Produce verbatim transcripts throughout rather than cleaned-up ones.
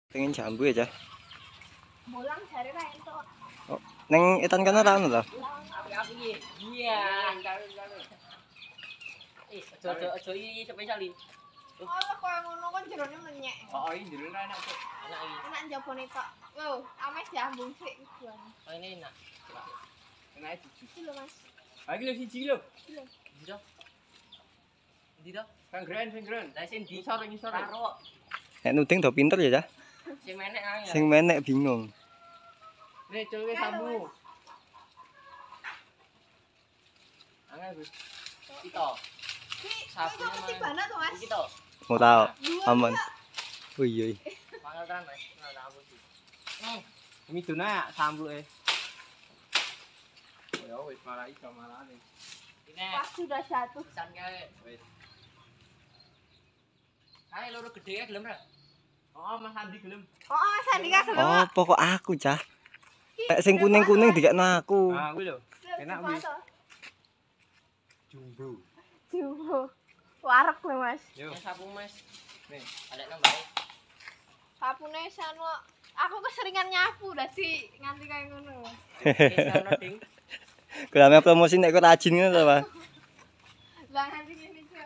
Pengen jambu ya, Cah. Mulang jare ra entuk. Oh, neng etan kana ra ono to? Api-api iki. Iya, karo-karo. Eh, aja aja iki spesial iki. Oh, koyo ngono kan jerone menyek. Oh, iki jero enak kok. Enak iki. Enak njabone tok. Yo, ame diambung sik kuwi. Oh, ini enak. Enak iki. Iki lho, Mas. Ha iki lho siji lho. Iki lho. Ndi to? Ndi to? Kang Gren, sing Gren. Lah sing ndi sore ngisor. Karo. Nek nuding do pinter ya, Cah. Sing menek ae. Sing menek bingung. Nek cowe sambu. Angel, Gus. Iki to. Iki Sabune kok mesti banget to, Mas. Iki to. Mau tau. Aman. Oh iya. Mangel kan, Mas. Nah, tak ambu. Nih, ini dona sambuke. Ya wis malah iso malane. Ini Pas sudah jatuh. pisan kae wis. Ae loro gedhe kae gelem ra? Oh, Mas Andi gelem. Oh, Mas Andi kan gelem. Oh, pokok aku, Cah. Nek sing kuning-kuning dikekno aku. Ah, kuwi lho. Enak kuwi. Jumbo. Jumbo. Warek lho, Mas. Yo. Sapu, Mas. Nih, ada nambah. Sapune sano aku keseringan nyapu dadi nganti kaya ngono. Wis ono ding. Gelame promosi nek kok rajin ngono to, Pak. Lah nganti ngene iki.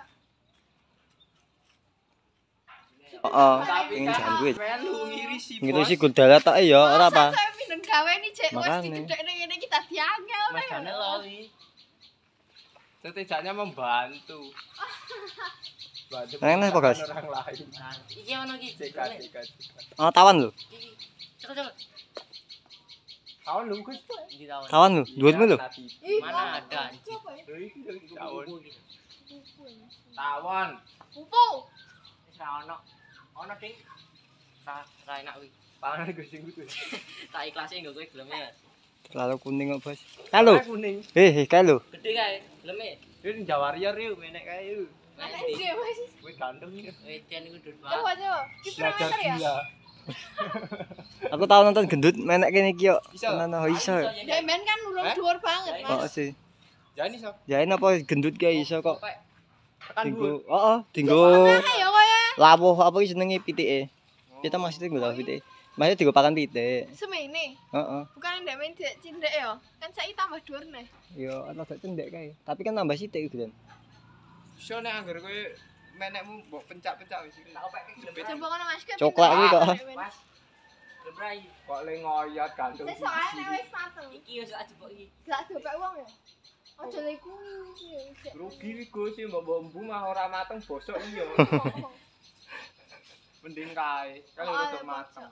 Heeh, pengen jambu ya. Melu ngirisi. Ngirisi gudala tok ya, ora apa. Saya minum gawe ni cek wis Makane. dicedhekne ngene iki dadi angel. Mas Jane lho iki. Setidaknya membantu. Bantu Enak apa, Gas? orang lain. Iki ono iki. Cekat, cekat. Oh, tawan lho. Iki. Cekel cekel. Kawan lu Gus. Di tahun. Kawan lho, duitmu lho. Mana ada anjing. Apa ya? Tawon. Tawon. Pupu. Wis ra ono. Ono ding. Ra ra enak kuwi. Pangan Gus sing kuwi. Tak ikhlase nggo kowe gelem ya. Lalu kuning kok, Bos. Halo. Kuning. Eh, eh, kae lho. Gede kae, gelem e. Iki Jawarrior yuk, menek kae yuk. Ana ide Mas. Kuwi gandeng iki. Wedian iku ndut Coba coba. Ki meter ya? Aku tau nonton gendut menek kene iki yo. Iso. Tenan oh iso. Dek men kan urung Eh? dhuwur banget, Oh Mas. sih. Jani so. Jain apa gendut kae iso kok. Tekan Dinggo, dhuwur. heeh, dinggo Nah, ya kowe lawuh apa iki jenenge pitike. Kita masih dinggo lawuh pitike. Masih dinggo pakan pitik. semene. Heeh. Bukan ndek men dek cindek ya. Kan saiki tambah dhuwur neh. Yo ana gak cendek kae. Tapi kan nambah sithik iki, Glen. Iso nek anggar kowe menekmu mbok pencak-pencak wis iki. Tak opek jebet. Coba kono Mas. Ki Coklat pinter iki kok. banget, men. Mas. Lebrai. Kok le ngoyot gandeng. Wis soalnya nek wis mateng. Iki wis ajebok iki. Gak dopek wong ya. Aja lek kuwi. Rugi iki Gus, mbok mbu mah ora mateng bosok iki yo. Mending kae, kan Oh, rada ya, mateng.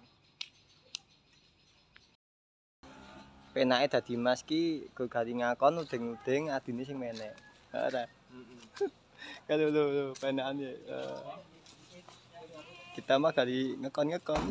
Penake dadi Mas ki go gari ngakon udeng-udeng adine sing menek. Ora. Heeh. Kalau lho lho penakane. Kita mah gari ngekon-ngekon.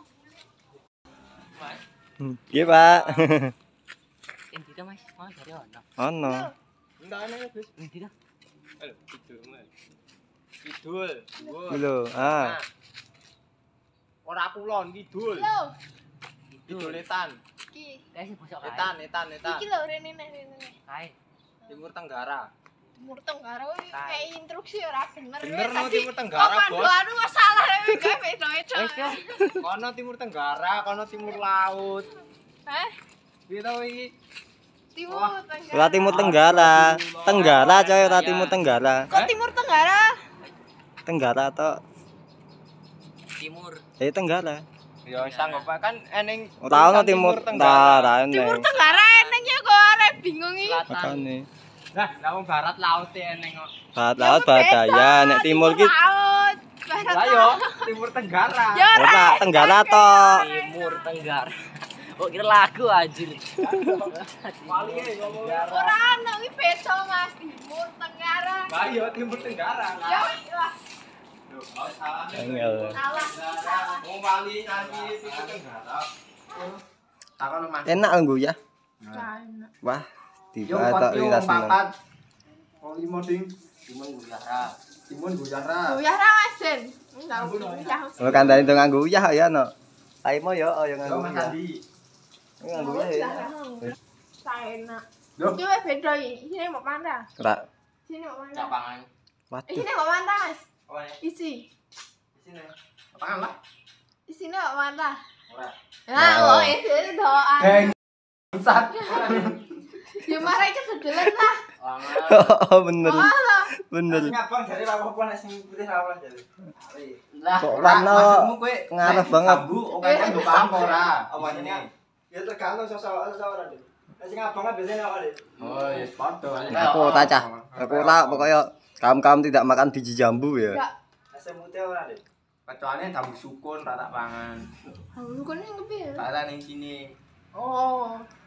Mas, Hmm. Iya, Pak. endi to Mas? Mau dari ono. Ono. Enggak ana ya, Gus. Endi to? Halo, kidul, Mas. Kidul. Iki lho, ah. Ora kulon, kidul. Lho, Kidul etan. iki. Kae sing bosok kae. Etan, etan, etan. Iki lho rene nek rene. Kae. Timur Tenggara. Timur Tenggara kuwi kayak instruksi ora bener. Bener no Tadi Timur Tenggara, Bos. Panduanmu masalah nek gawe beda-beda. Wis yo. Kono Timur Tenggara, kono Timur Laut. Hah? Piye to iki? Timur Wah. Tenggara. Ora Timur Tenggara. Tenggara coy, ora Timur Tenggara. Kok Timur Tenggara? Tenggara tok. Timur. Eh Tenggara. Ya sanggup kan eneng Ora ono Timur Tenggara. Timur Tenggara eneng ya kok arek bingung iki. Makane. Nah, lawan barat laut e eneng kok. Barat laut Badaya, nek timur ki Laut. Barat Lah yo, laut. Timur Tenggara. Ya ora. ora Tenggara tok. Timur Tenggara. Oh kira lagu anjir. Wali e ngomong. Ora ono iki beda Mas. Timur Tenggara. Lah yo Timur Tenggara. Ya wis lah. Loh, oh salah. Angel. Salah salah. Wong wali nyanyi Timur Tenggara. Takon Mas. Enak nggo ya. Sana. Wah, Yo tiba tok iki tas seneng. papat. Oh limo ding. Timun guyara. Timun guyara. Goyah ra Mas Den. Enggak goyah. Oh kandhane do nganggo uyah ya no. Aimo yo oh yo Yo nganggo Mas uyah. Andi. Nganggo uyah ya. Saenak. Yo. Iki wis beda iki. Isine mau panda. Ora. Sini mau panda. Di sini kok mantah. Ora. Nah, Oh. oh itu doa. Bangsat. Ya marah itu sedelan lah. Wangan. Oh, bener. Malah. Bener. Ngabang jare apa-apa nek sing putih ra oleh jare. Lah, Kok ora, warna maksudmu kowe ngarep nek banget. Jambu oke kan mbok paham ora? Apa ini? Ya tergantung sosok sosok ora deh. Nek sing abang kan biasanya awake. Oh, ya padha. Aku ora cah. Aku ora pokoknya kaum-kaum tidak makan biji jambu ya. Enggak. Nek sing putih ora deh. Kecuali jambu sukun tak tak pangan. Aku kan yang kepiye? Tak ada ning sini. Oh.